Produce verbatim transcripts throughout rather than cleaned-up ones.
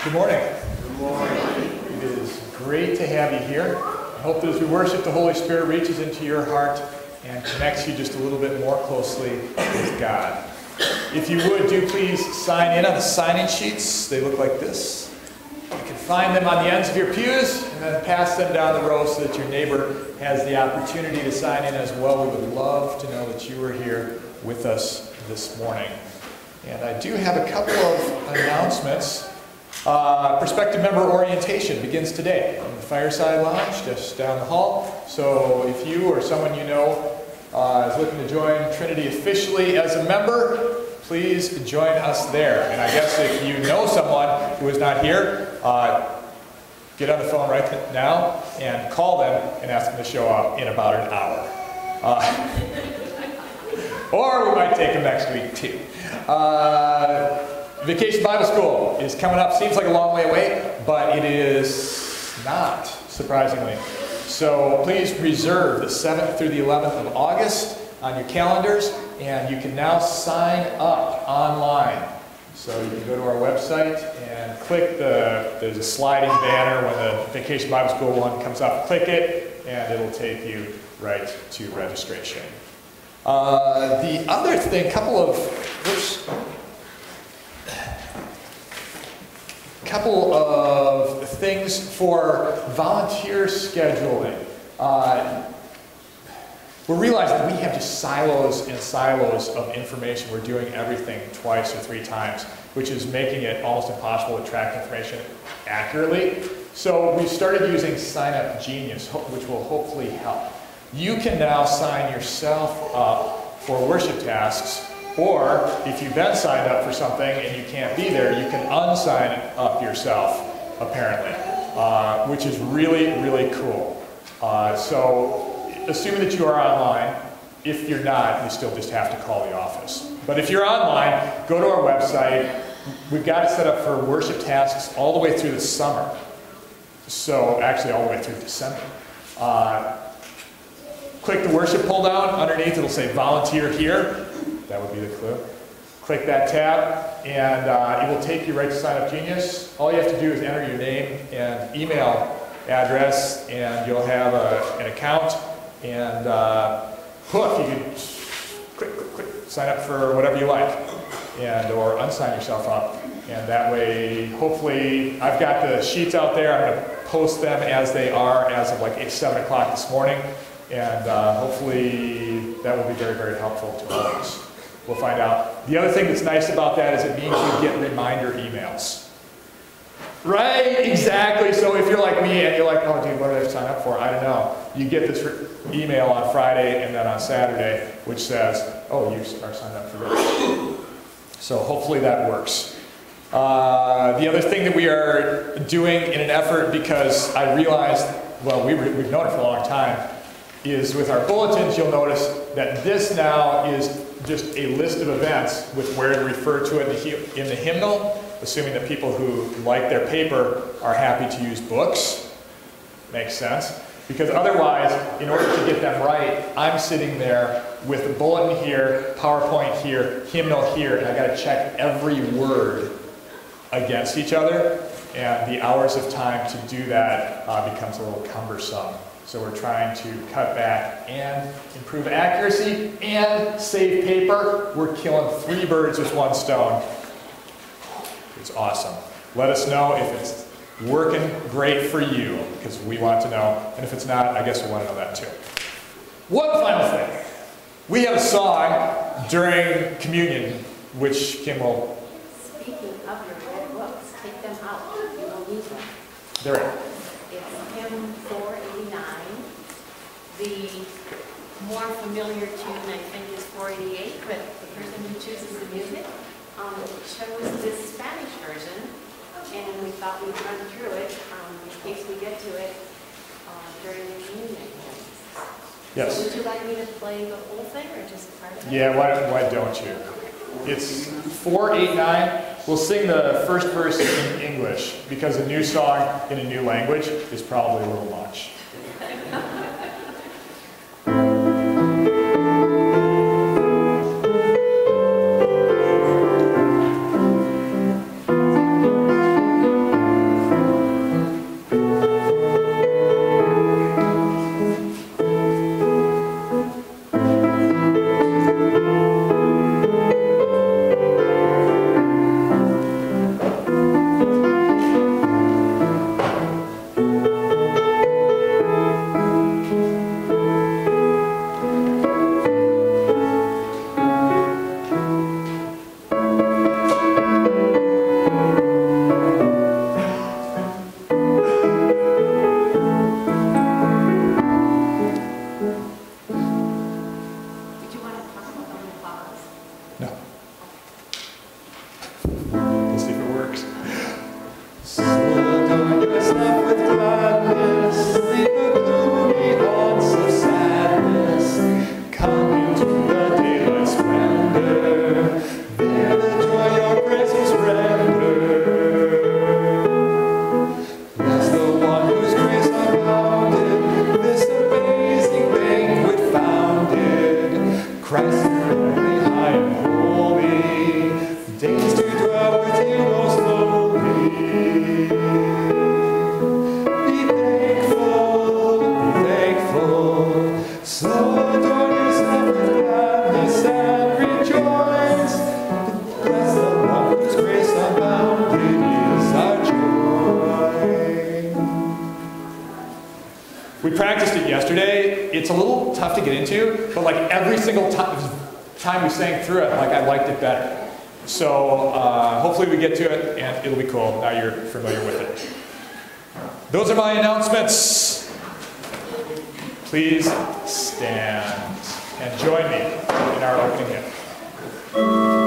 Good morning. Good morning. It is great to have you here. I hope that as we worship, the Holy Spirit reaches into your heart and connects you just a little bit more closely with God. If you would, do please sign in on the sign-in sheets. They look like this. You can find them on the ends of your pews and then pass them down the row so that your neighbor has the opportunity to sign in as well. We would love to know that you are here with us this morning. And I do have a couple of announcements. Uh, prospective member orientation begins today in the Fireside Lounge just down the hall. So if you or someone you know uh, is looking to join Trinity officially as a member, please join us there. And I guess if you know someone who is not here, uh, get on the phone right now and call them and ask them to show up in about an hour. Uh, or we might take them next week too. Uh, Vacation Bible School is coming up. Seems like a long way away, but it is not, surprisingly. So please reserve the seventh through the eleventh of August on your calendars, and you can now sign up online. So you can go to our website and click the, there's a sliding banner when the Vacation Bible School one comes up. Click it, and it'll take you right to registration. Uh, the other thing, couple of, oops, couple of things for volunteer scheduling. Uh, we're realizing that we have just silos and silos of information. We're doing everything twice or three times, which is making it almost impossible to track information accurately. So we started using Sign Up Genius, which will hopefully help. You can now sign yourself up for worship tasks, or if you've been signed up for something and you can't be there, you can unsign up yourself, apparently, uh, which is really, really cool. Uh, so assuming that you are online, if you're not, you still just have to call the office. But if you're online, go to our website. We've got it set up for worship tasks all the way through the summer. So actually all the way through December. Uh, click the worship pull down. Underneath it'll say volunteer here. That would be the clue. Click that tab, and uh, it will take you right to Sign Up Genius. All you have to do is enter your name and email address, and you'll have a, an account. And uh, poof, you can click, click, click, sign up for whatever you like, and or unsign yourself up. And that way, hopefully, I've got the sheets out there. I'm going to post them as they are as of like seven o'clock this morning, and uh, hopefully that will be very, very helpful to all of us. We'll find out. The other thing that's nice about that is it means you get reminder emails. Right, exactly. So if you're like me and you're like, oh dude, what did I sign up for? I don't know. You get this email on Friday and then on Saturday, which says, oh, you are signed up for this. So hopefully that works. Uh, the other thing that we are doing in an effort, because I realized, well, we were, we've known it for a long time, is with our bulletins, you'll notice that this now is just a list of events with where to refer to it in the, in the hymnal, assuming that people who like their paper are happy to use books. Makes sense. Because otherwise, in order to get them right, I'm sitting there with the bulletin here, PowerPoint here, hymnal here, and I got to check every word against each other, and the hours of time to do that uh, becomes a little cumbersome. So we're trying to cut back and improve accuracy and save paper. We're killing three birds with one stone. It's awesome. Let us know if it's working great for you, because we want to know. And if it's not, I guess we want to know that too. One final thing. We have a song during communion, which Kim will... Speaking of your red books, take them out. You will lose them. They're in. It's hymn four eighty-nine. The more familiar tune, I think, is four eighty-eight, but the person who chooses the music um, chose this Spanish version, and we thought we'd run through it um, in case we get to it uh, during the communion. Yes. So would you like me to play the whole thing, or just part of it? Yeah, why, why don't you? It's four eighty-nine. We'll sing the first verse in English, because a new song in a new language is probably a little much. practiced it yesterday. It's a little tough to get into, but like every single time, time we sang through it, like I liked it better. So uh, hopefully we get to it, and it'll be cool. Now you're familiar with it. Those are my announcements. Please stand and join me in our opening hymn.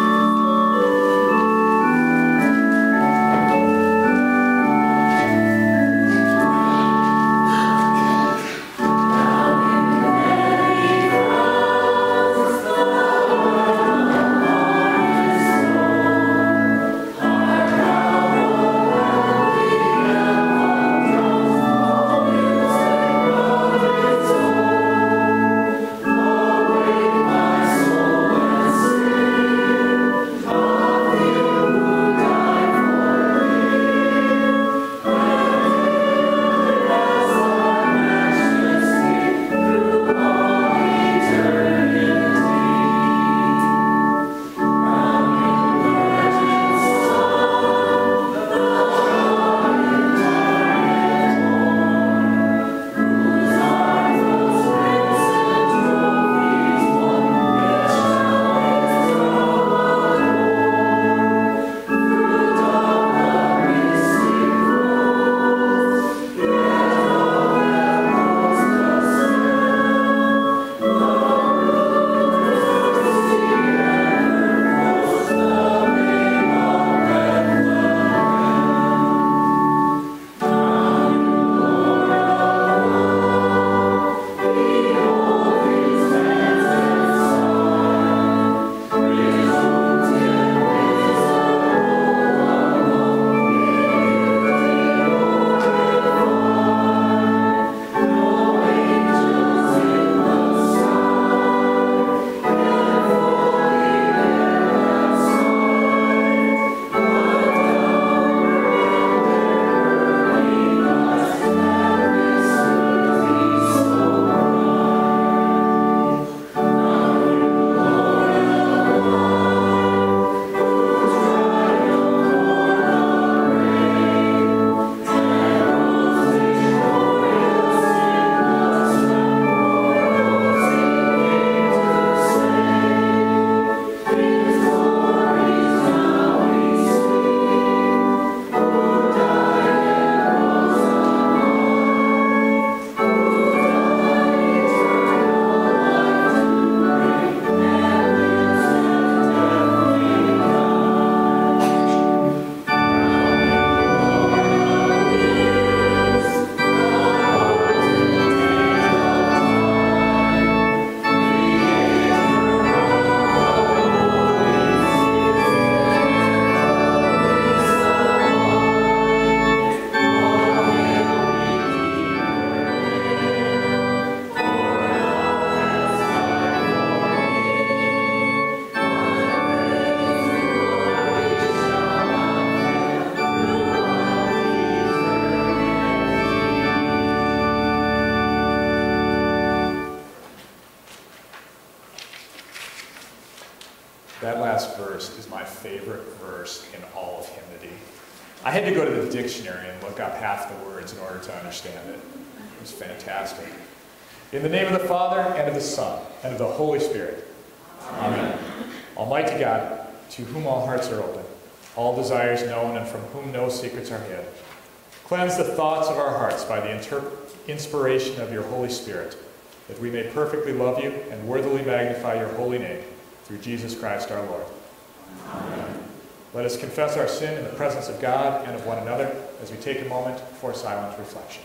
That last verse is my favorite verse in all of hymnody. I had to go to the dictionary and look up half the words in order to understand it. It was fantastic. In the name of the Father, and of the Son, and of the Holy Spirit. Amen. Almighty God, to whom all hearts are open, all desires known, and from whom no secrets are hid, cleanse the thoughts of our hearts by the inspiration of your Holy Spirit, that we may perfectly love you and worthily magnify your holy name, through Jesus Christ our Lord. Amen. Let us confess our sin in the presence of God and of one another as we take a moment for silent reflection.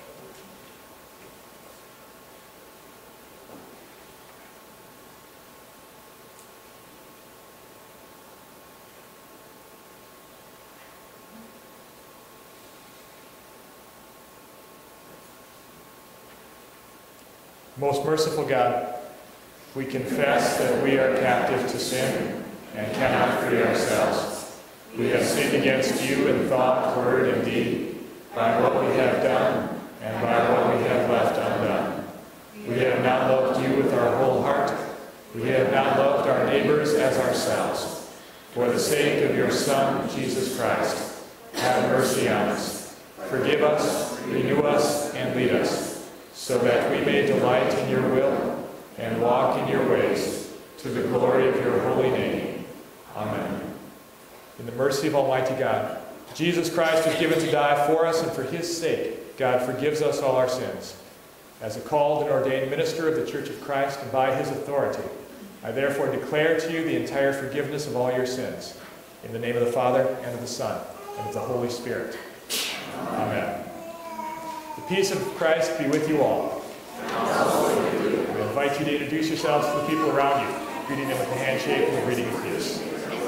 Most merciful God, we confess that we are captive to sin and cannot free ourselves. We have sinned against you in thought, word, and deed, by what we have done and by what we have left undone. We have not loved you with our whole heart. We have not loved our neighbors as ourselves. For the sake of your Son, Jesus Christ, have mercy on us. Forgive us, renew us, and lead us, so that we may delight in your will and walk in your ways, to the glory of your holy name. Amen. In the mercy of Almighty God, Jesus Christ was given to die for us, and for his sake, God forgives us all our sins. As a called and ordained minister of the Church of Christ, and by his authority, I therefore declare to you the entire forgiveness of all your sins. In the name of the Father, and of the Son, and of the Holy Spirit. Amen. The peace of Christ be with you all. I invite you to introduce yourselves to the people around you, greeting them with a handshake and a greeting of peace.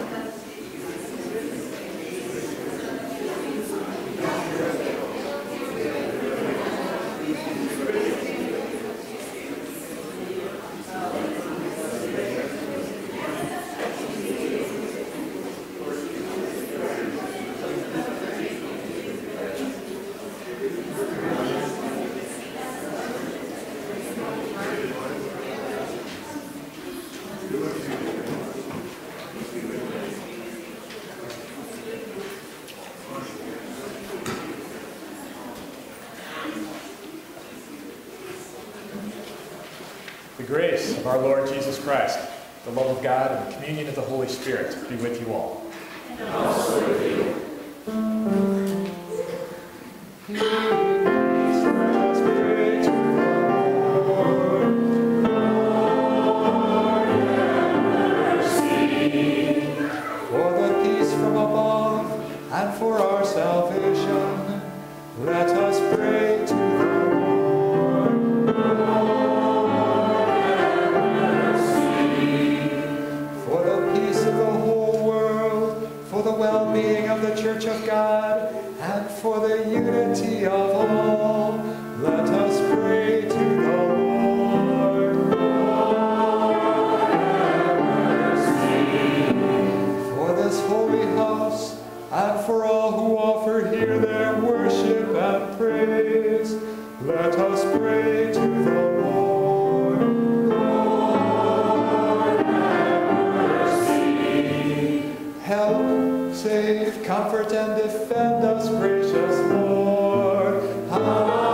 The grace of our Lord Jesus Christ, the love of God, and the communion of the Holy Spirit be with you all. And also with you. For the peace from above, and for our salvation, let us pray to the Lord. For the peace of the whole world, for the well-being of the Church of God, and for the unity of all, let us pray to the Lord. For this holy house, and for all who offer here their worship and praise, let us pray to the Lord. Lord, have mercy. Help, save, comfort, and defend us, gracious Lord. Amen.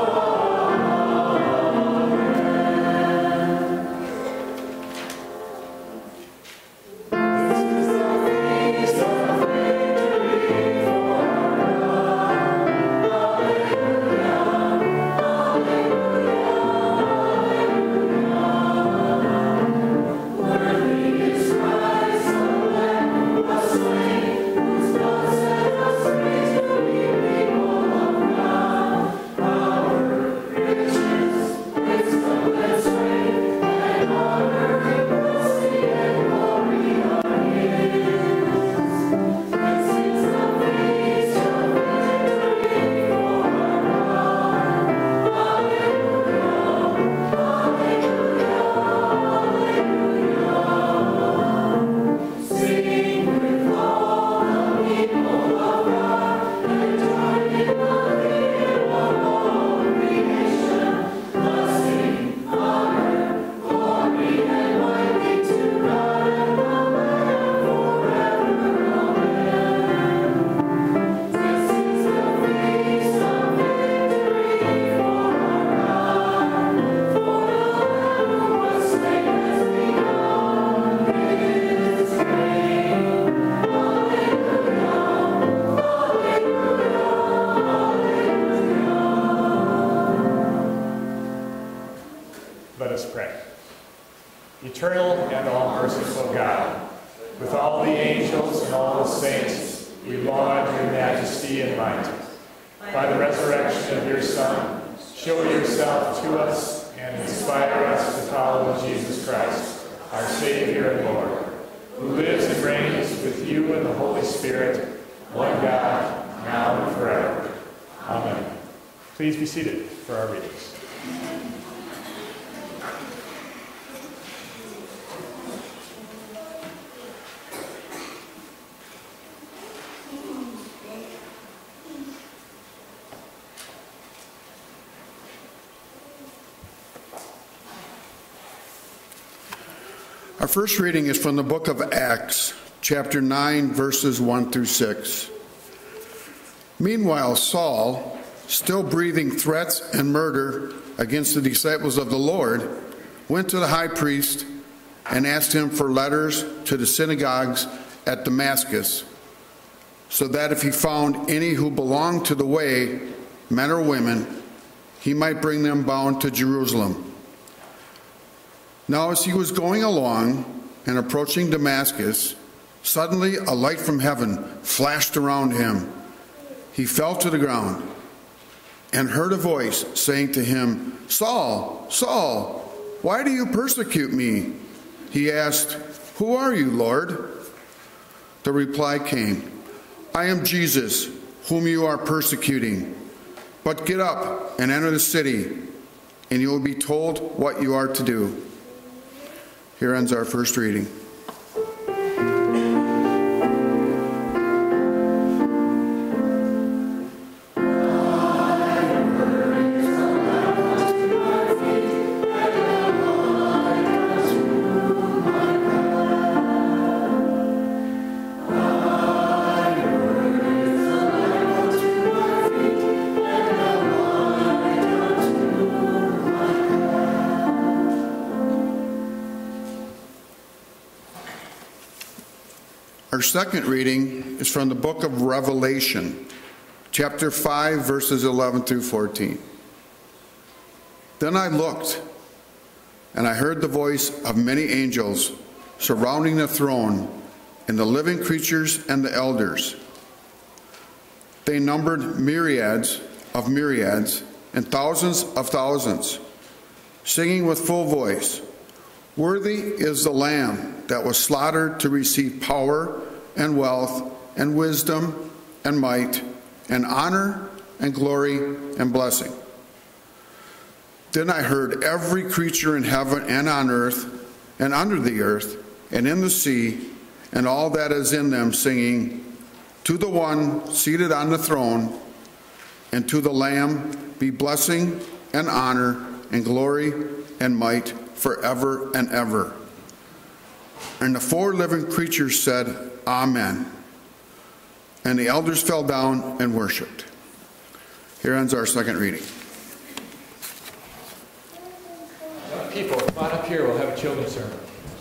Let us pray. Eternal and all-merciful God, with all the angels and all the saints, we laud your majesty and might. By the resurrection of your Son, show yourself to us and inspire us to follow Jesus Christ, our Savior and Lord, who lives and reigns with you in the Holy Spirit, one God, now and forever. Amen. Please be seated for our readings. Our first reading is from the book of Acts, chapter nine, verses one through six. Meanwhile, Saul, still breathing threats and murder against the disciples of the Lord, went to the high priest and asked him for letters to the synagogues at Damascus, so that if he found any who belonged to the way, men or women, he might bring them bound to Jerusalem. Now as he was going along and approaching Damascus, suddenly a light from heaven flashed around him. He fell to the ground and heard a voice saying to him, "Saul, Saul, why do you persecute me?" He asked, "Who are you, Lord?" The reply came, "I am Jesus, whom you are persecuting. But get up and enter the city, and you will be told what you are to do." Here ends our first reading. Our second reading is from the book of Revelation, chapter five, verses eleven through fourteen. Then I looked, and I heard the voice of many angels surrounding the throne, and the living creatures and the elders. They numbered myriads of myriads and thousands of thousands, singing with full voice, "Worthy is the Lamb that was slaughtered to receive power and wealth and wisdom and might and honor and glory and blessing." Then I heard every creature in heaven and on earth and under the earth and in the sea and all that is in them singing, "To the one seated on the throne and to the Lamb be blessing and honor and glory and might forever and ever." And the four living creatures said, "Amen." And the elders fell down and worshipped. Here ends our second reading. Young people, come on up here. We'll have a children's sermon.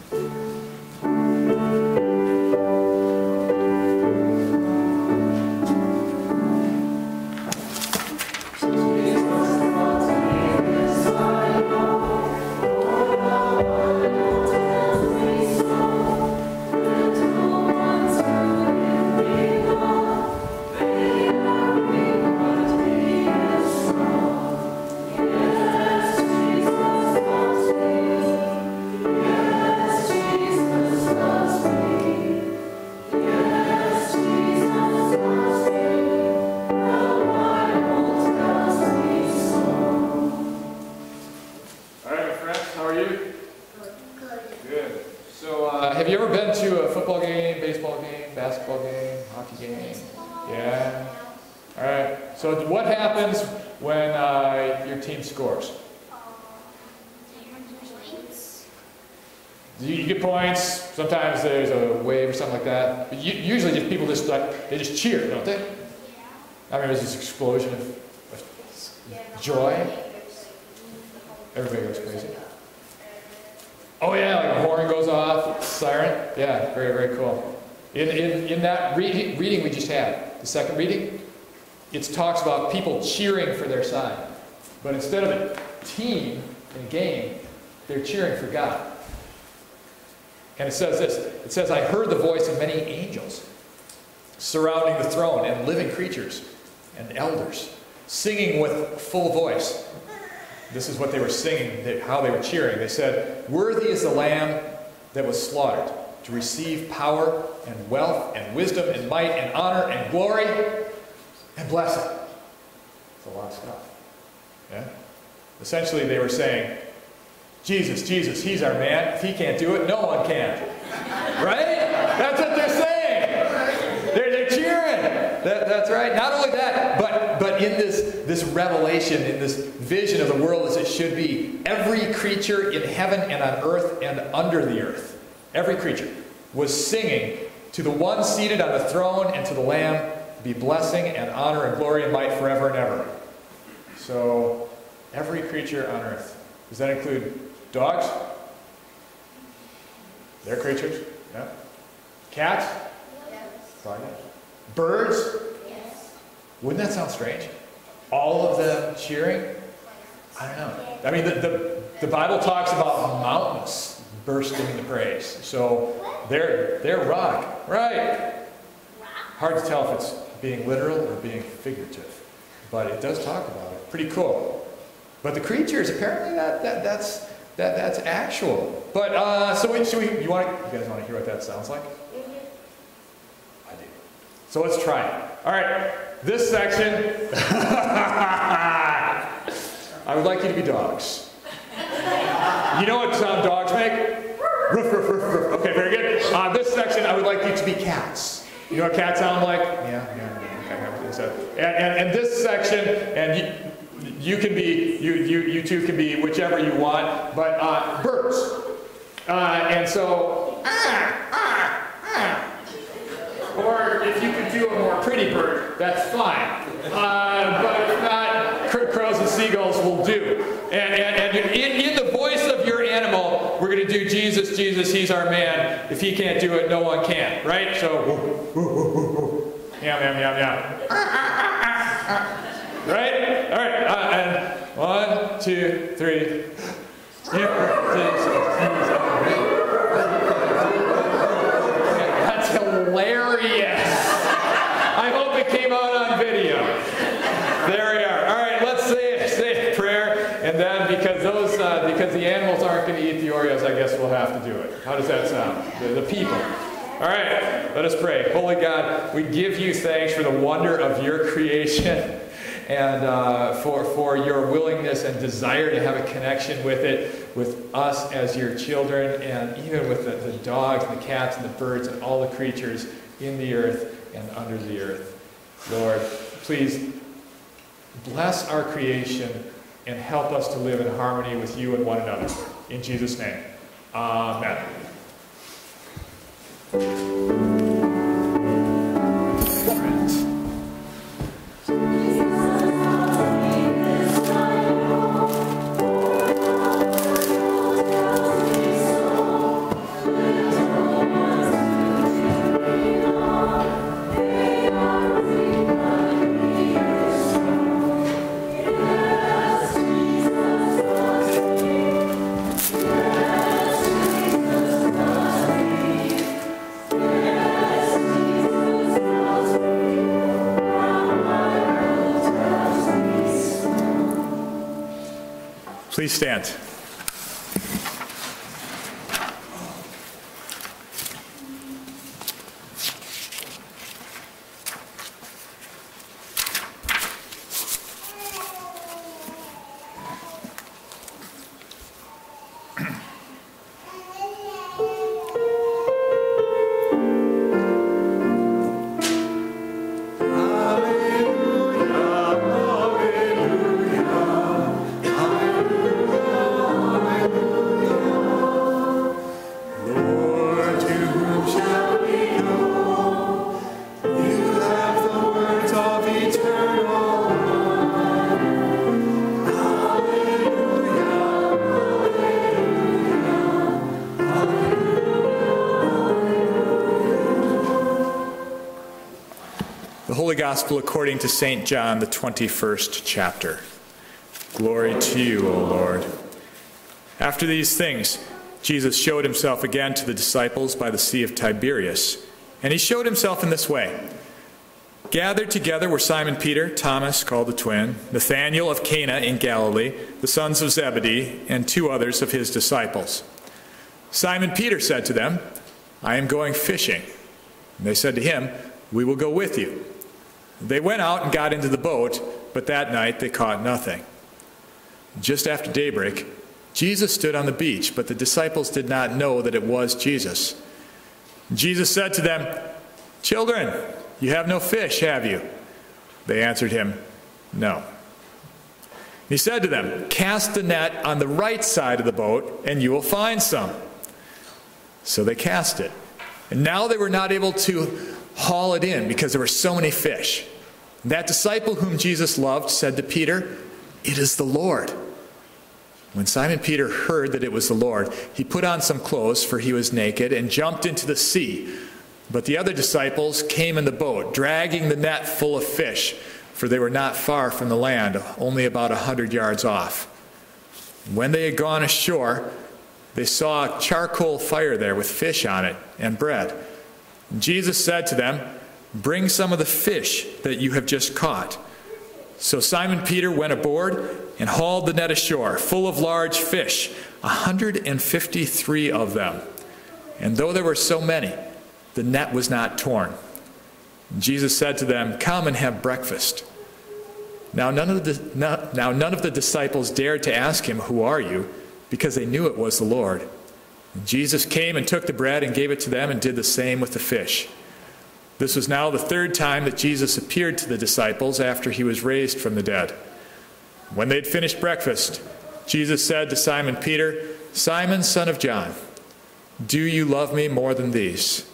Sometimes there's a wave or something like that. But usually just people just like, they just cheer, don't they? I remember there's this explosion of, of joy. Everybody goes crazy. Oh yeah, like a horn goes off, siren. Yeah, very, very cool. In, in, in that re reading we just had, the second reading, it talks about people cheering for their side. But instead of a team in a game, they're cheering for God. And it says this, it says, "I heard the voice of many angels surrounding the throne and living creatures and elders, singing with full voice." This is what they were singing, how they were cheering. They said, "Worthy is the Lamb that was slaughtered to receive power and wealth and wisdom and might and honor and glory and blessing." It's a lot of stuff. Yeah? Essentially they were saying, Jesus, Jesus, he's our man. If he can't do it, no one can. Right? That's what they're saying. They're, they're cheering. That, that's right. Not only that, but, but in this, this revelation, in this vision of the world as it should be, every creature in heaven and on earth and under the earth, every creature was singing to the one seated on the throne and to the Lamb be blessing and honor and glory and might forever and ever. So Every creature on earth. Does that include dogs? They're creatures? Yeah. Cats? Yes. Birds? Yes. Wouldn't that sound strange? All of them cheering? I don't know. I mean, the, the, the Bible talks about mountains bursting into praise. So they're, they're rock. Right. Hard to tell if it's being literal or being figurative. But it does talk about it. Pretty cool. But the creatures, apparently that, that, that's, that, that's actual. But, uh, so we, so we, you, want to, you guys want to hear what that sounds like? I do. So let's try it. All right. This section, I would like you to be dogs. You know what sound dogs make? Ruff, ruff, ruff, ruff. Okay, very good. Uh, this section, I would like you to be cats. You know what cats sound like? Yeah, yeah, yeah. Okay, so, and, and, and this section, and you, you can be, you, you, you two can be whichever you want, but uh, birds. Uh, and so, ah, ah, ah. Or if you could do a more pretty bird, that's fine. Uh, but if not, crows and seagulls will do. And, and, and in, in the voice of your animal, we're going to do Jesus, Jesus, he's our man. If he can't do it, no one can. Right? So, yum, yum, yum, yum. Right? All right. Uh, and one, two, three. That's hilarious. I hope it came out on video. There we are. All right, let's say, say a prayer, and then because those uh, because the animals aren't going to eat the Oreos, I guess we'll have to do it. How does that sound? The, the people. All right, let us pray. Holy God, we give you thanks for the wonder of your creation, and uh, for for your willingness and desire to have a connection with it, with us as your children, and even with the, the dogs and the cats and the birds and all the creatures in the earth and under the earth. Lord, please bless our creation and help us to live in harmony with you and one another. In Jesus' name, amen. Please stand. The Holy Gospel according to Saint John, the twenty-first chapter. Glory to you, O Lord. After these things, Jesus showed himself again to the disciples by the Sea of Tiberias, and he showed himself in this way. Gathered together were Simon Peter, Thomas, called the twin, Nathanael of Cana in Galilee, the sons of Zebedee, and two others of his disciples. Simon Peter said to them, I am going fishing. And they said to him, we will go with you. They went out and got into the boat, but that night they caught nothing. Just after daybreak, Jesus stood on the beach, but the disciples did not know that it was Jesus. Jesus said to them, Children, you have no fish, have you? They answered him, No. He said to them, Cast the net on the right side of the boat, and you will find some. So they cast it. And now they were not able to haul it in because there were so many fish. That disciple whom Jesus loved said to Peter, It is the Lord. When Simon Peter heard that it was the Lord, he put on some clothes, for he was naked, and jumped into the sea. But the other disciples came in the boat, dragging the net full of fish, for they were not far from the land, only about a hundred yards off. When they had gone ashore, they saw a charcoal fire there with fish on it and bread. And Jesus said to them, "Bring some of the fish that you have just caught." So Simon Peter went aboard and hauled the net ashore, full of large fish, a hundred and fifty-three of them. And though there were so many, the net was not torn. And Jesus said to them, "Come and have breakfast." Now none of the now none of the disciples dared to ask him, "Who are you?" because they knew it was the Lord. And Jesus came and took the bread and gave it to them, and did the same with the fish. This was now the third time that Jesus appeared to the disciples after he was raised from the dead. When they had finished breakfast, Jesus said to Simon Peter, "Simon, son of John, do you love me more than these?"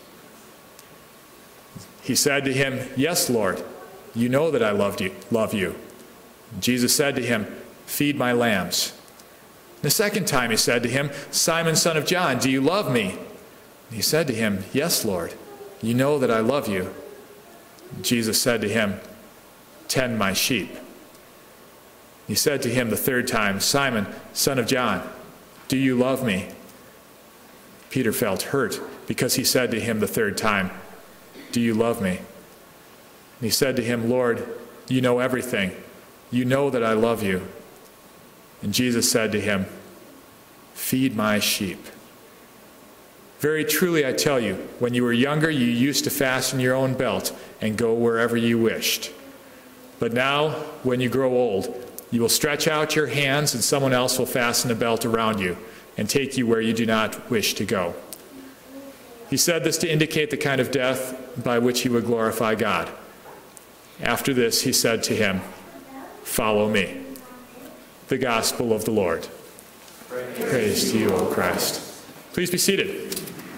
He said to him, "Yes, Lord, you know that I loved you, love you." Jesus said to him, "Feed my lambs." The second time he said to him, "Simon, son of John, do you love me?" He said to him, "Yes, Lord, you know that I love you." Jesus said to him, "Tend my sheep." He said to him the third time, "Simon, son of John, do you love me?" Peter felt hurt because he said to him the third time, "Do you love me?" And he said to him, "Lord, you know everything. You know that I love you." And Jesus said to him, "Feed my sheep. Very truly I tell you, when you were younger, you used to fasten your own belt and go wherever you wished. But now, when you grow old, you will stretch out your hands, and someone else will fasten a belt around you and take you where you do not wish to go." He said this to indicate the kind of death by which he would glorify God. After this, he said to him, "Follow me." The gospel of the Lord. Praise, Praise to you, O Christ. Please be seated.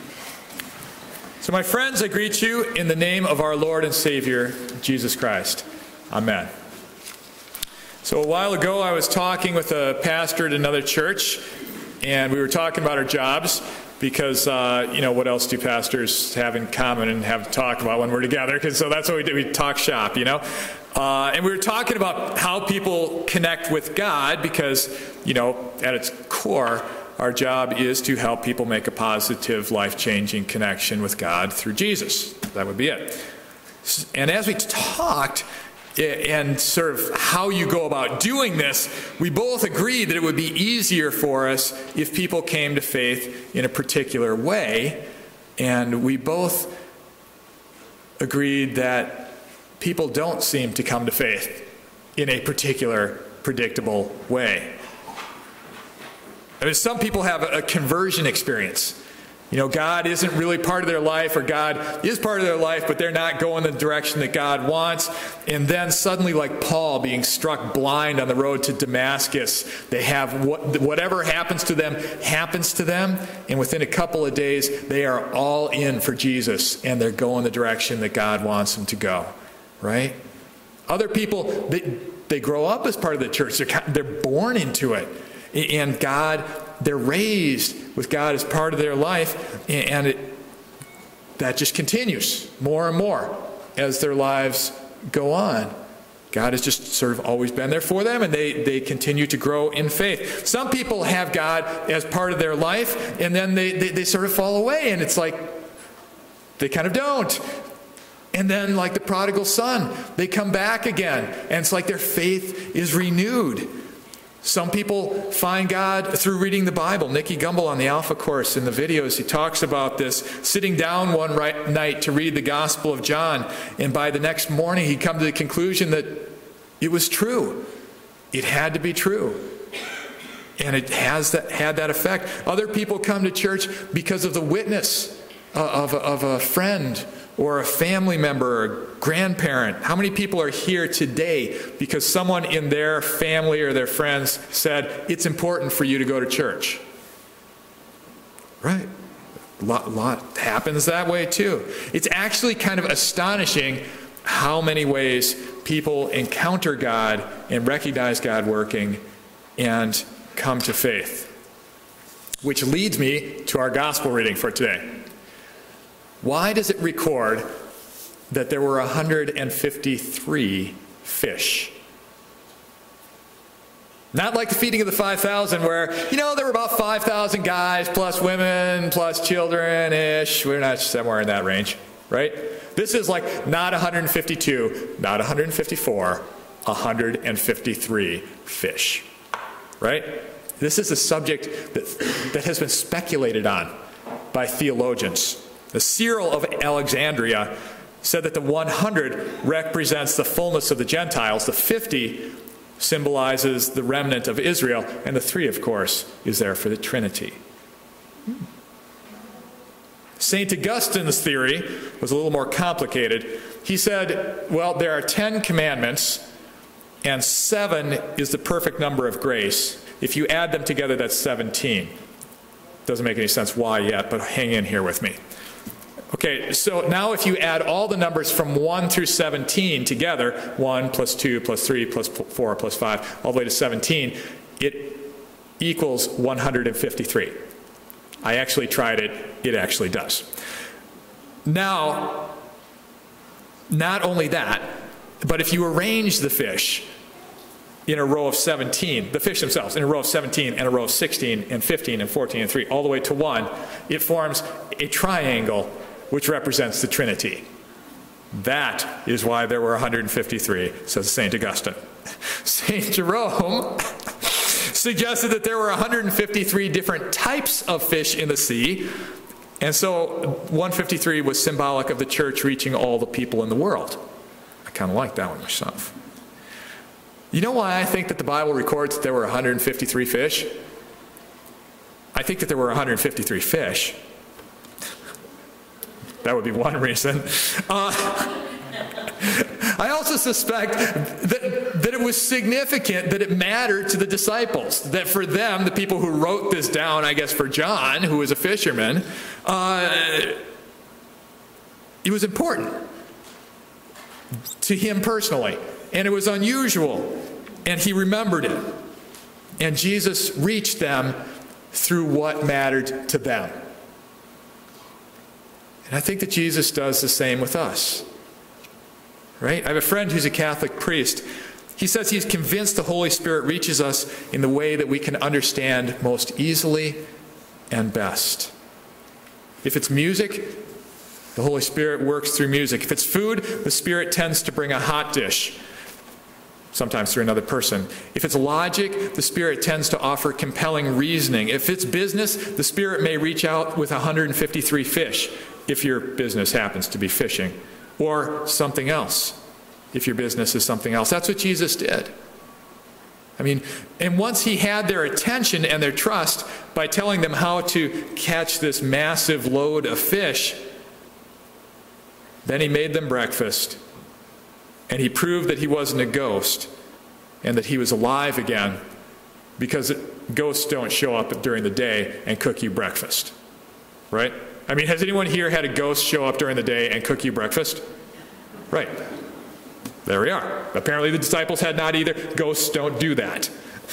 So my friends, I greet you in the name of our Lord and Savior, Jesus Christ. Amen. So a while ago, I was talking with a pastor at another church, and we were talking about our jobs, because, uh, you know, what else do pastors have in common and have to talk about when we're together? Because so that's what we do, we talk shop, you know. Uh, and we were talking about how people connect with God, because, you know, at its core, our job is to help people make a positive, life-changing connection with God through Jesus. That would be it. And as we talked, and sort of how you go about doing this, we both agreed that it would be easier for us if people came to faith in a particular way. And we both agreed that people don't seem to come to faith in a particular, predictable way. I mean, some people have a conversion experience. You know, God isn't really part of their life, or God is part of their life, but they're not going the direction that God wants. And then suddenly, like Paul being struck blind on the road to Damascus, they have what, whatever happens to them, happens to them. And within a couple of days, they are all in for Jesus, and they're going the direction that God wants them to go. Right? Other people, they, they grow up as part of the church. They're, they're born into it. And God, they're raised with God as part of their life, and it, that just continues more and more as their lives go on. God has just sort of always been there for them, and they, they continue to grow in faith. Some people have God as part of their life, and then they, they, they sort of fall away, and it's like they kind of don't. And then, like the prodigal son, they come back again, and it's like their faith is renewed. Some people find God through reading the Bible. Nicky Gumbel on the Alpha Course, in the videos, he talks about this, sitting down one right night to read the Gospel of John, and by the next morning he'd come to the conclusion that it was true. It had to be true. And it has that, had that effect. Other people come to church because of the witness of a, of a friend or a family member or a grandparent. How many people are here today because someone in their family or their friends said, it's important for you to go to church? Right. A lot, lot happens that way too. It's actually kind of astonishing how many ways people encounter God and recognize God working and come to faith. Which leads me to our gospel reading for today. Why does it record that there were one hundred fifty-three fish? Not like the feeding of the five thousand where, you know, there were about five thousand guys plus women plus children-ish. We're not somewhere in that range, right? This is like not one hundred fifty-two, not one hundred fifty-four, one hundred fifty-three fish, right? This is a subject that, that has been speculated on by theologians. The Cyril of Alexandria said that the one hundred represents the fullness of the Gentiles, the fifty symbolizes the remnant of Israel, and the three, of course, is there for the Trinity. Saint Augustine's theory was a little more complicated. He said, well, there are ten commandments, and seven is the perfect number of grace. If you add them together, that's seventeen. Doesn't make any sense why yet, but hang in here with me. Okay, so now if you add all the numbers from one through seventeen together, one plus two plus three plus four plus five, all the way to seventeen, it equals one hundred fifty-three. I actually tried it. It actually does. Now, not only that, but if you arrange the fish in a row of seventeen, the fish themselves, in a row of seventeen and a row of sixteen and fifteen and fourteen and three, all the way to one, it forms a triangle which represents the Trinity. That is why there were one hundred fifty-three, says Saint Augustine. Saint Jerome suggested that there were one hundred fifty-three different types of fish in the sea, and so one hundred fifty-three was symbolic of the church reaching all the people in the world. I kind of like that one myself. You know why I think that the Bible records that there were one hundred fifty-three fish? I think that there were one hundred fifty-three fish. That would be one reason. Uh, I also suspect that, that it was significant, that it mattered to the disciples, that for them, the people who wrote this down, I guess for John, who was a fisherman, uh, it was important to him personally. And it was unusual, and he remembered it. And Jesus reached them through what mattered to them. And I think that Jesus does the same with us. Right? I have a friend who's a Catholic priest. He says he's convinced the Holy Spirit reaches us in the way that we can understand most easily and best. If it's music, the Holy Spirit works through music. If it's food, the Spirit tends to bring a hot dish, sometimes through another person. If it's logic, the Spirit tends to offer compelling reasoning. If it's business, the Spirit may reach out with one hundred fifty-three fish, if your business happens to be fishing, or something else, if your business is something else. That's what Jesus did. I mean, and once he had their attention and their trust by telling them how to catch this massive load of fish, then he made them breakfast, and he proved that he wasn't a ghost and that he was alive again, because ghosts don't show up during the day and cook you breakfast, right? I mean, has anyone here had a ghost show up during the day and cook you breakfast? Right. There we are. Apparently the disciples had not either. Ghosts don't do that.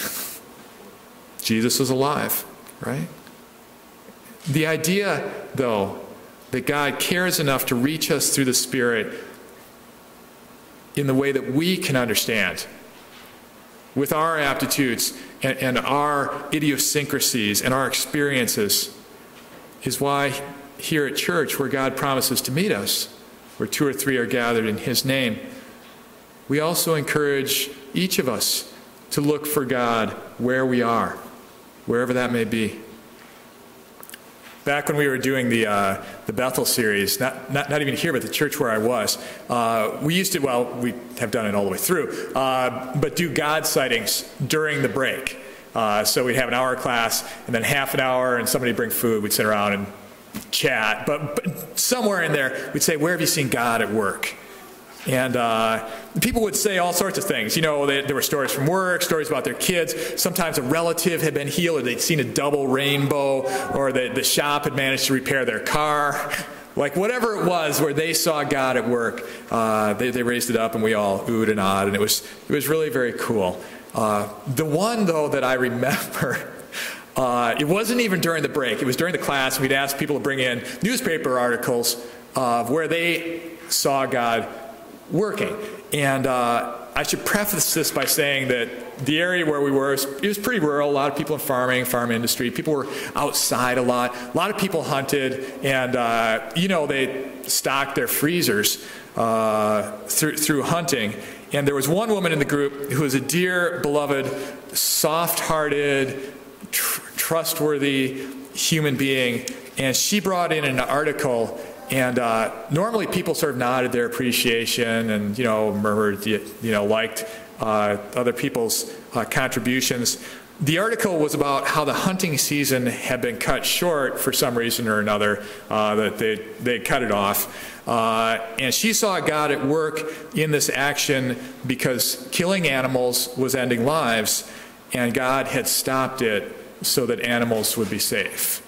Jesus was alive, right? The idea, though, that God cares enough to reach us through the Spirit in the way that we can understand, with our aptitudes and, and our idiosyncrasies and our experiences, is why here at church, where God promises to meet us, where two or three are gathered in his name, we also encourage each of us to look for God where we are, wherever that may be. Back when we were doing the, uh, the Bethel series, not, not, not even here, but the church where I was, uh, we used to, well, we have done it all the way through, uh, but do God sightings during the break. Uh, so we'd have an hour class, and then half an hour, and somebody would bring food. We'd sit around and chat. But, but somewhere in there, we'd say, where have you seen God at work? And uh, people would say all sorts of things. You know, they, there were stories from work, stories about their kids. Sometimes a relative had been healed, or they'd seen a double rainbow, or the, the shop had managed to repair their car. Like whatever it was where they saw God at work, uh, they, they raised it up, and we all oohed and awed, and it was, it was really very cool. Uh, the one, though, that I remember, uh, it wasn't even during the break. It was during the class. We'd ask people to bring in newspaper articles of where they saw God working. And uh, I should preface this by saying that the area where we were, it was pretty rural. A lot of people in farming, farm industry. People were outside a lot. A lot of people hunted, and uh, you know, they stocked their freezers uh, through, through hunting. And there was one woman in the group who was a dear, beloved, soft-hearted, tr trustworthy human being, and she brought in an article. And uh, normally people sort of nodded their appreciation and, you know, murmured, you know, liked uh, other people's uh, contributions. The article was about how the hunting season had been cut short for some reason or another, uh, that they they cut it off. Uh, and she saw God at work in this action because killing animals was ending lives, and God had stopped it so that animals would be safe.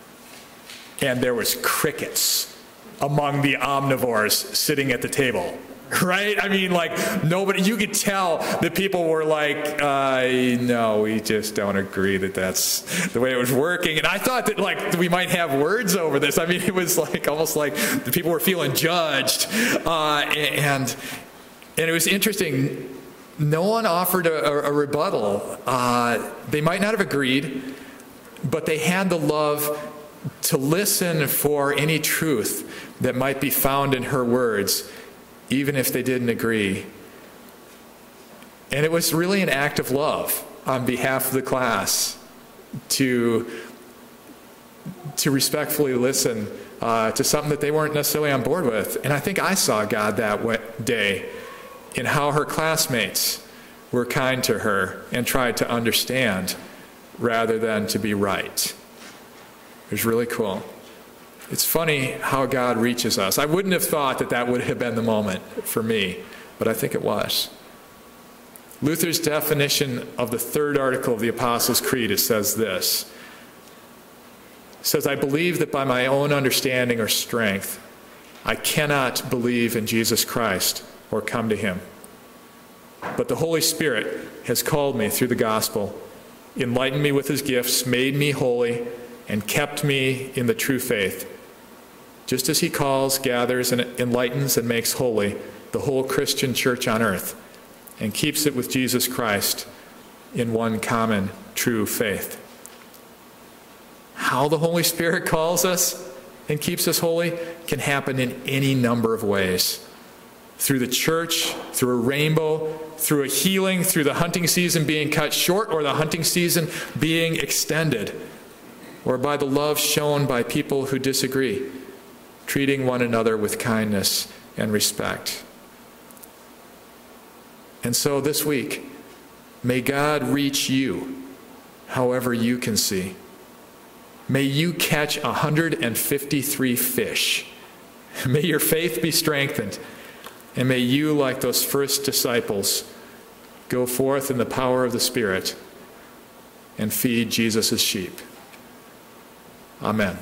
And there was crickets among the omnivores sitting at the table, right? I mean, like, nobody, you could tell that people were like, uh, no, we just don't agree that that's the way it was working. And I thought that, like, we might have words over this. I mean, it was like, almost like the people were feeling judged. Uh, and, and it was interesting. No one offered a, a, a rebuttal. Uh, they might not have agreed, but they had the love to listen for any truth that might be found in her words, even if they didn't agree. And it was really an act of love on behalf of the class to, to respectfully listen uh, to something that they weren't necessarily on board with. And I think I saw God that day in how her classmates were kind to her and tried to understand rather than to be right. It was really cool. It's funny how God reaches us. I wouldn't have thought that that would have been the moment for me, but I think it was. Luther's definition of the third article of the Apostles' Creed, it says this. It says, I believe that by my own understanding or strength, I cannot believe in Jesus Christ or come to him. But the Holy Spirit has called me through the gospel, enlightened me with his gifts, made me holy, and kept me in the true faith. Just as he calls, gathers, and enlightens and makes holy the whole Christian church on earth, and keeps it with Jesus Christ in one common true faith. How the Holy Spirit calls us and keeps us holy can happen in any number of ways. Through the church, through a rainbow, through a healing, through the hunting season being cut short or the hunting season being extended, or by the love shown by people who disagree, treating one another with kindness and respect. And so this week, may God reach you however you can see. May you catch one hundred fifty-three fish. May your faith be strengthened. And may you, like those first disciples, go forth in the power of the Spirit and feed Jesus' sheep. Amen.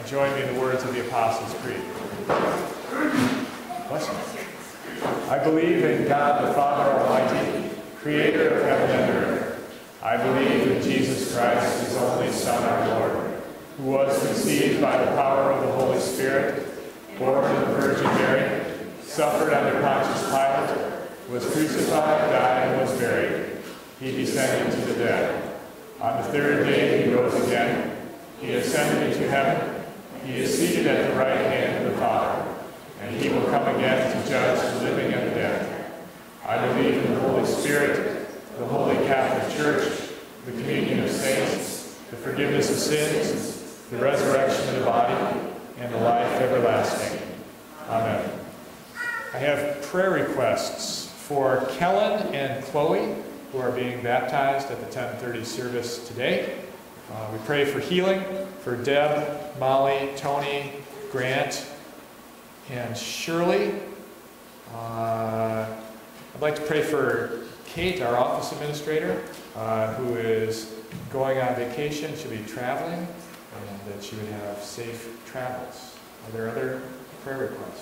join me in the words of the Apostles' Creed. Bless you. I believe in God the Father Almighty, creator of heaven and earth. I believe in Jesus Christ, his only Son, our Lord, who was conceived by the power of the Holy Spirit, born of the Virgin Mary, suffered under Pontius Pilate, was crucified, died, and was buried. He descended to the dead. On the third day he rose again. He ascended into heaven. He is seated at the right hand of the Father, and he will come again to judge the living and the dead. I believe in the Holy Spirit, the Holy Catholic Church, the communion of saints, the forgiveness of sins, the resurrection of the body, and the life everlasting. Amen. I have prayer requests for Kellen and Chloe, who are being baptized at the ten thirty service today. Uh, we pray for healing for Deb, Molly, Tony, Grant, and Shirley. Uh, I'd like to pray for Kate, our office administrator, uh, who is going on vacation. She'll be traveling, and that she would have safe travels. Are there other prayer requests?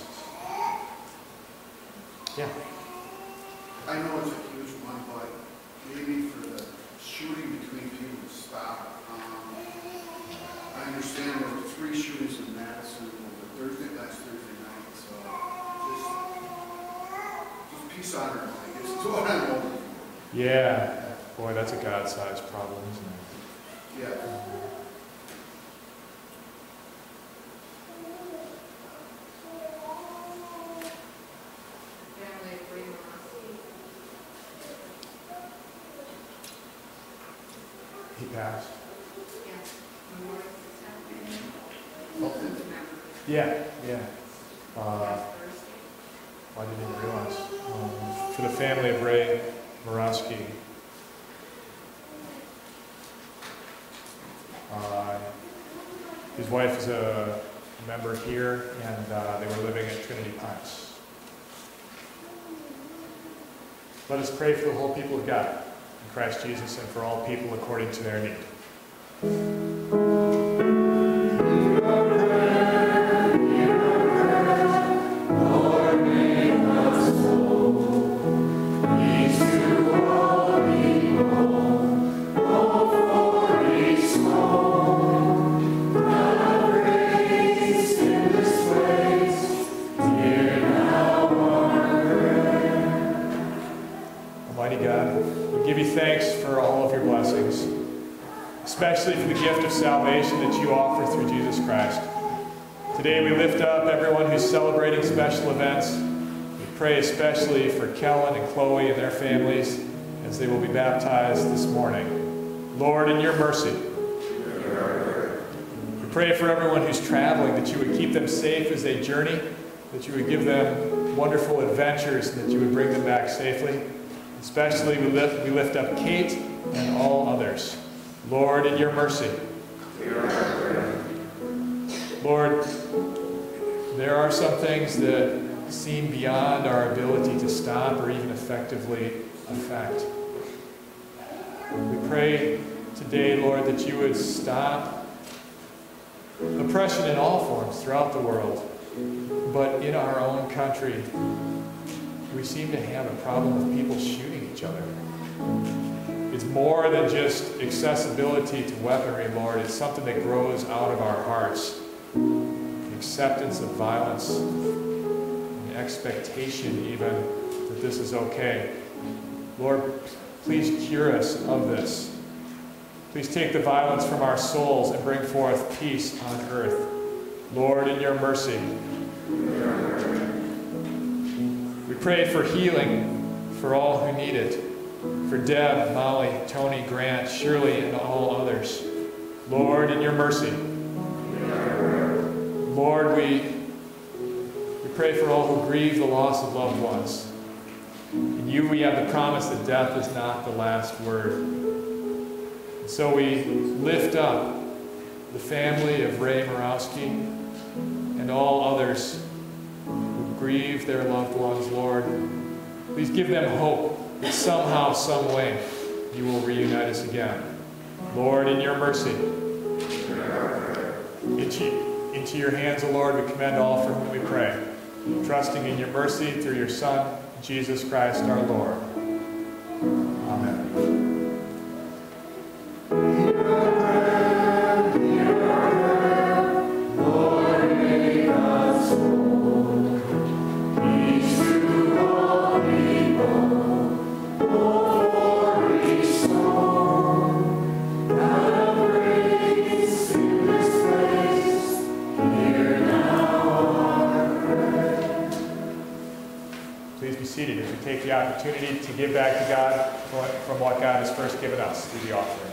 Yeah. I know it's a huge one, but maybe for the shooting between people to stop. Um, I understand there were three shootings in Madison over Thursday, last Thursday night, so just, just peace on earth, I guess. It's what I'm hoping for. Yeah. Boy, that's a God-sized problem, isn't it? Yeah. He passed. Oh. Yeah, yeah. Uh, I didn't even realize. Um, for the family of Ray Morawski. Uh, his wife is a member here, and uh, they were living at Trinity Pines. Let us pray for the whole people of God, in Christ Jesus, and for all people according to their need. Especially for the gift of salvation that you offer through Jesus Christ. Today we lift up everyone who's celebrating special events. We pray especially for Kellen and Chloe and their families as they will be baptized this morning. Lord, in your mercy, we pray for everyone who's traveling, that you would keep them safe as they journey, that you would give them wonderful adventures, and that you would bring them back safely. Especially we lift, we lift up Kate and all others. Lord, in your mercy. Lord, there are some things that seem beyond our ability to stop or even effectively affect. We pray today, Lord, that you would stop oppression in all forms throughout the world. But in our own country, we seem to have a problem with people shooting each other. It's more than just accessibility to weaponry, Lord. It's something that grows out of our hearts. The acceptance of violence, the expectation even that this is okay. Lord, please cure us of this. Please take the violence from our souls and bring forth peace on earth. Lord, in your mercy. We pray for healing for all who need it. For Deb, Molly, Tony, Grant, Shirley, and all others. Lord, in your mercy. Lord, we, we pray for all who grieve the loss of loved ones. In you we have the promise that death is not the last word. And so we lift up the family of Ray Morawski and all others who grieve their loved ones, Lord. Please give them hope that somehow, some way, you will reunite us again. Lord, in your mercy. In, Je- in Into your hands, O Lord, we commend all for whom we pray, trusting in your mercy through your Son, Jesus Christ our Lord. Amen. Seated as we take the opportunity to give back to God from what God has first given us through the offering.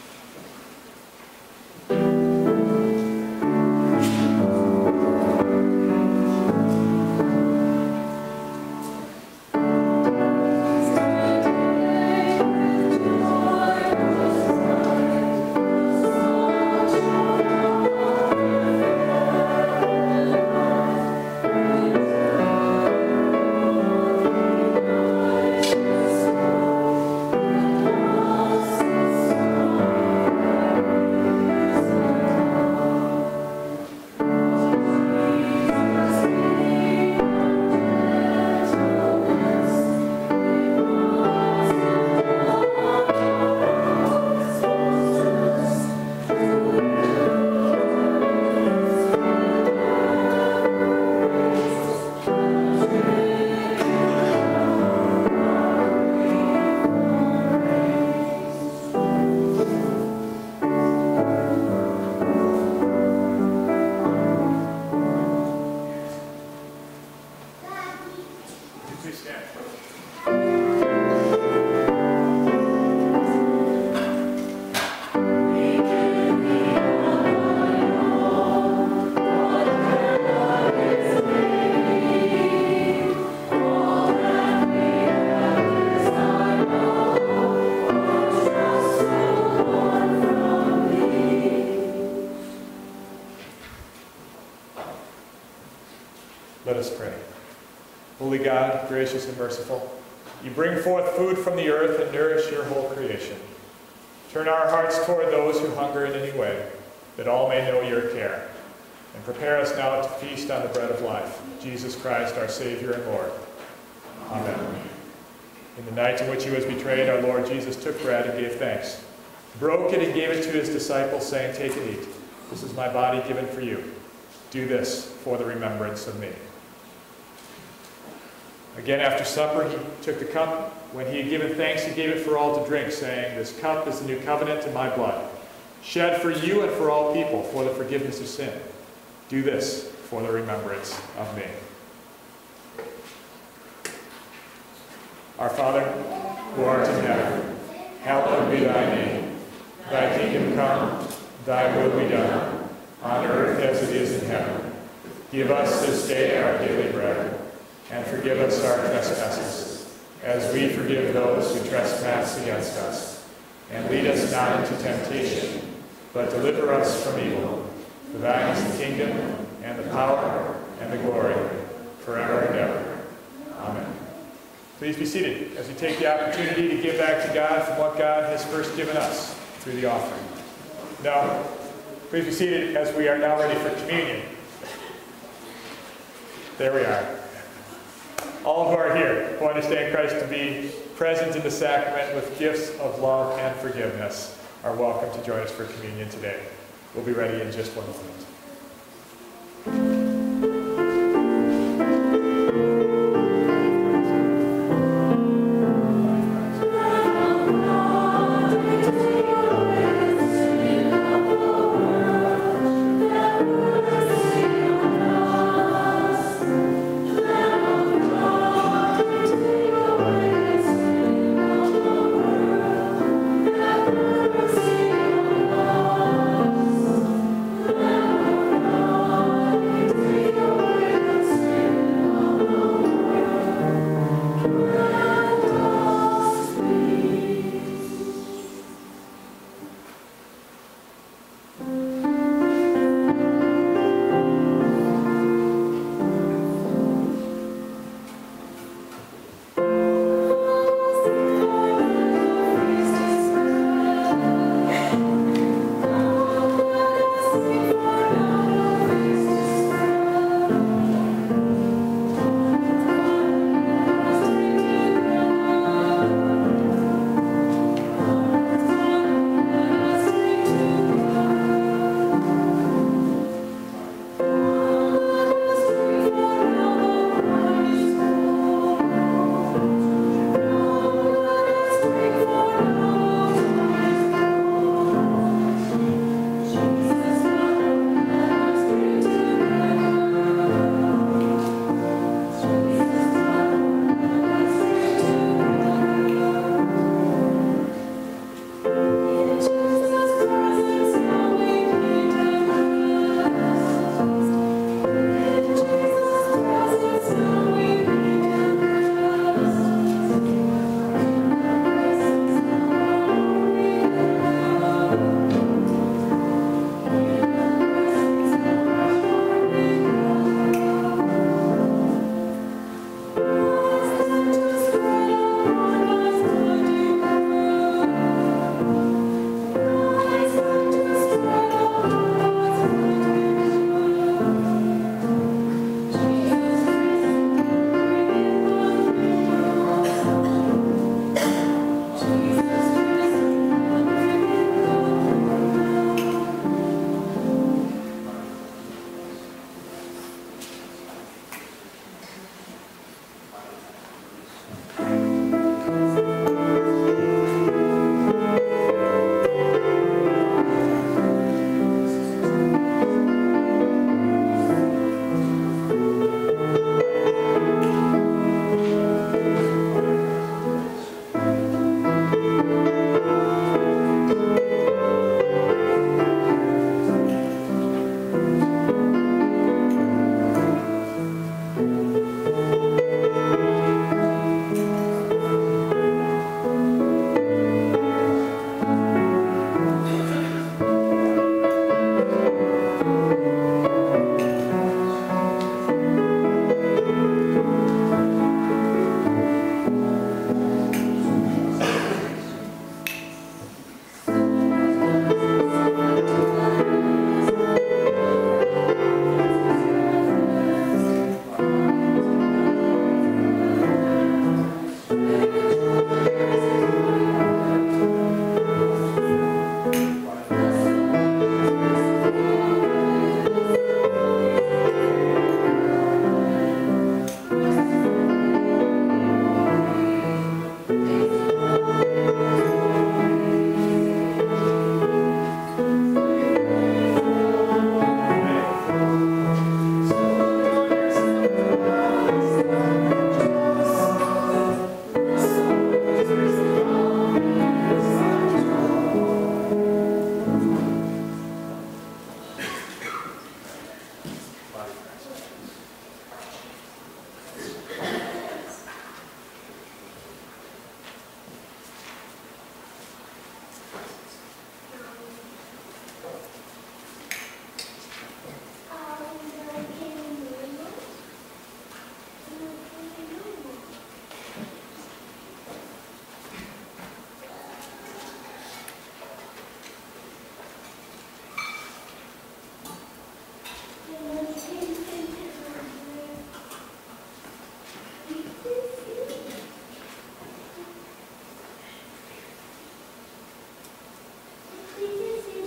Let us pray. Holy God, gracious and merciful, you bring forth food from the earth and nourish your whole creation. Turn our hearts toward those who hunger in any way, that all may know your care. And prepare us now to feast on the bread of life, Jesus Christ, our Savior and Lord. Amen. In the night in which he was betrayed, our Lord Jesus took bread and gave thanks, broke it and gave it to his disciples, saying, "Take and eat. This is my body given for you. Do this for the remembrance of me." Again, after supper, he took the cup. When he had given thanks, he gave it for all to drink, saying, "This cup is the new covenant in my blood, shed for you and for all people for the forgiveness of sin. Do this for the remembrance of me." Our Father, who art in heaven, hallowed be thy name. Thy kingdom come, thy will be done, on earth as it is in heaven. Give us this day our daily bread, and forgive us our trespasses, as we forgive those who trespass against us. And lead us not into temptation, but deliver us from evil. For thine is the kingdom, and the power, and the glory, forever and ever. Amen. Please be seated as we take the opportunity to give back to God from what God has first given us through the offering. Now, please be seated as we are now ready for communion. There we are. All who are here who understand Christ to be present in the sacrament with gifts of love and forgiveness are welcome to join us for communion today. We'll be ready in just one moment. Thank you.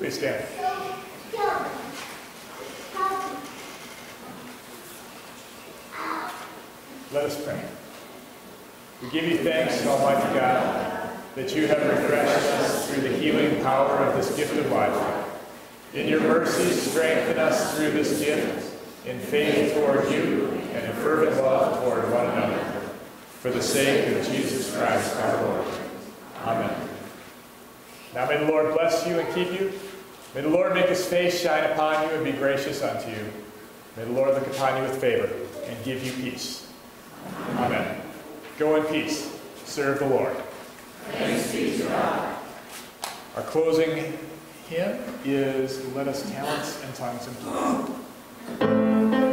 Please stand. Let us pray. We give you thanks, Almighty God, that you have refreshed us through the healing power of this gift of life. In your mercy, strengthen us through this gift, in faith toward you, and in fervent love toward one another. For the sake of Jesus Christ our Lord. Amen. Now may the Lord bless you and keep you. May the Lord make his face shine upon you and be gracious unto you. May the Lord look upon you with favor and give you peace. Amen. Go in peace. Serve the Lord. Thanks be to God. Our closing hymn is Let Us Talents and Tongues Employ.